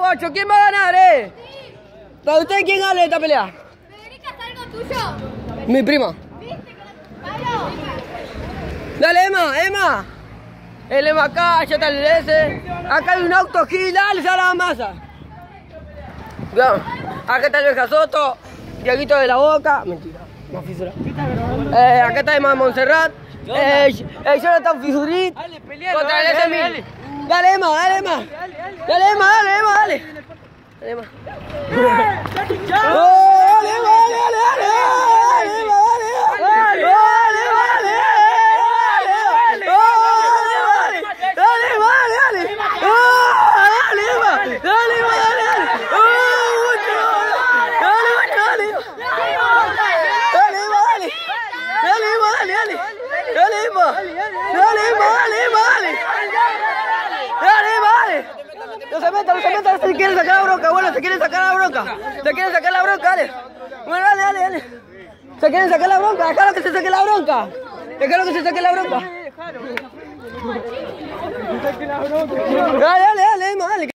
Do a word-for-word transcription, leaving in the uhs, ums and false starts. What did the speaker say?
ocho, ¿quién va a ganar, eh? ¿Para usted quién gana esta pelea? Federica, ¿es algo tuyo? Mi prima. Dale, Emma, Emma. El Emma acá, ya está el S. Acá hay un auto aquí, dale, sale la masa. Veamos. Acá está el Benja Soto, Dieguito de la Boca. Mentira, más fisura. Eh, acá está Emma Montserrat. Eh, eh, Jonathan Fisurit. Contra el S M. Dale, Emma, dale, Emma. Dale, Emma, dale, Emma, dale. Dale, Emma. ¡Oh, dale, Emma, dale, dale, dale, Emma, dale, dale, dale. No se meta, no se meta, se quiere sacar la bronca, bueno, se quiere sacar la bronca. Se quiere sacar la bronca, dale. Bueno, dale, dale, dale. Se quieren sacar la bronca, déjalo que se saque la bronca. Déjalo que se saque la bronca. Dale, dale, dale, dale.